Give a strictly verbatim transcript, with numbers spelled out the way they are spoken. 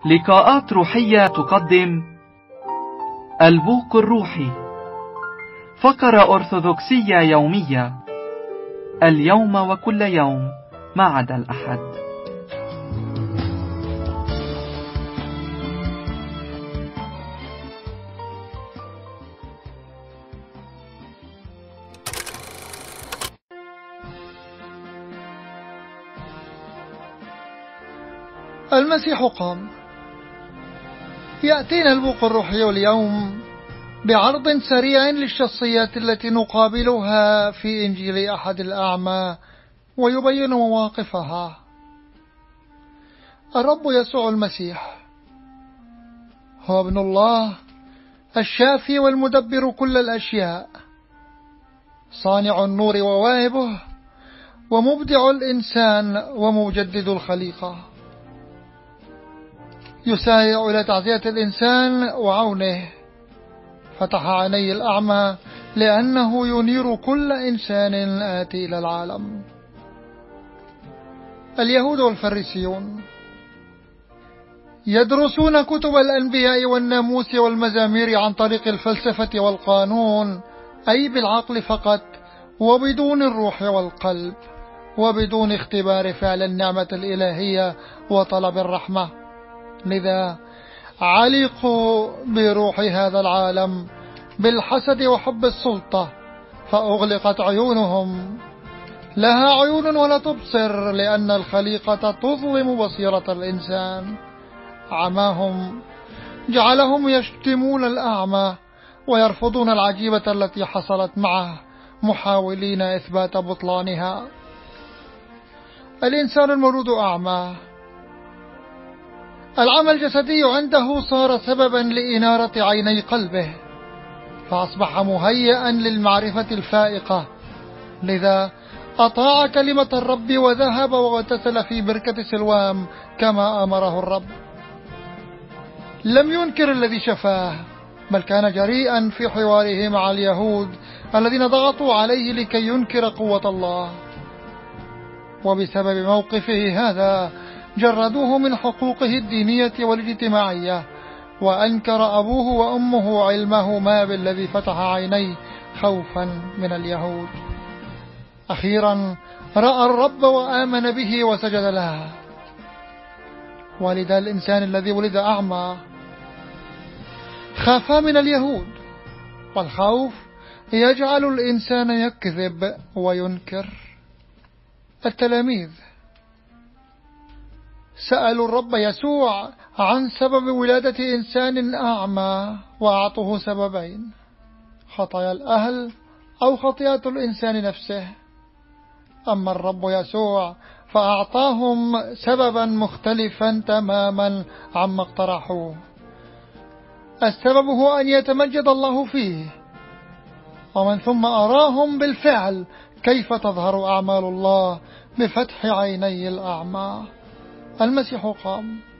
لقاءات روحية تقدم البوق الروحي، فقرة أرثوذكسية يومية، اليوم وكل يوم ما عدا الأحد. المسيح قام. يأتينا البوق الروحي اليوم بعرض سريع للشخصيات التي نقابلها في إنجيل أحد الأعمى، ويبين مواقفها. الرب يسوع المسيح هو ابن الله الشافي والمدبر كل الأشياء، صانع النور وواهبه، ومبدع الإنسان ومجدد الخليقة. يسارع إلى تعزية الإنسان وعونه. فتح عيني الأعمى لأنه ينير كل إنسان آتي إلى العالم. اليهود والفريسيون يدرسون كتب الأنبياء والناموس والمزامير عن طريق الفلسفة والقانون، أي بالعقل فقط، وبدون الروح والقلب، وبدون اختبار فعل النعمة الإلهية وطلب الرحمة. لذا علقوا بروح هذا العالم بالحسد وحب السلطة، فأغلقت عيونهم. لها عيون ولا تبصر، لأن الخليقة تظلم بصيرة الإنسان. عماهم جعلهم يشتمون الأعمى ويرفضون العجيبة التي حصلت معه، محاولين إثبات بطلانها. الإنسان المولود أعمى، العمى الجسدي عنده صار سببا لإنارة عيني قلبه، فأصبح مهيئا للمعرفة الفائقة. لذا أطاع كلمة الرب وذهب واغتسل في بركة سلوام كما أمره الرب. لم ينكر الذي شفاه، بل كان جريئا في حواره مع اليهود الذين ضغطوا عليه لكي ينكر قوة الله. وبسبب موقفه هذا جردوه من حقوقه الدينية والاجتماعية، وأنكر أبوه وأمه علمهما بالذي فتح عينيه خوفا من اليهود. أخيرا رأى الرب وآمن به وسجد له. ولذا الإنسان الذي ولد أعمى خاف من اليهود، والخوف يجعل الإنسان يكذب وينكر. التلاميذ سألوا الرب يسوع عن سبب ولادة إنسان أعمى، وأعطوه سببين: خطايا الأهل أو خطيئة الإنسان نفسه. أما الرب يسوع فأعطاهم سببا مختلفا تماما عما اقترحوه. السبب هو أن يتمجد الله فيه، ومن ثم أراهم بالفعل كيف تظهر أعمال الله بفتح عيني الأعمى. المسيح قام.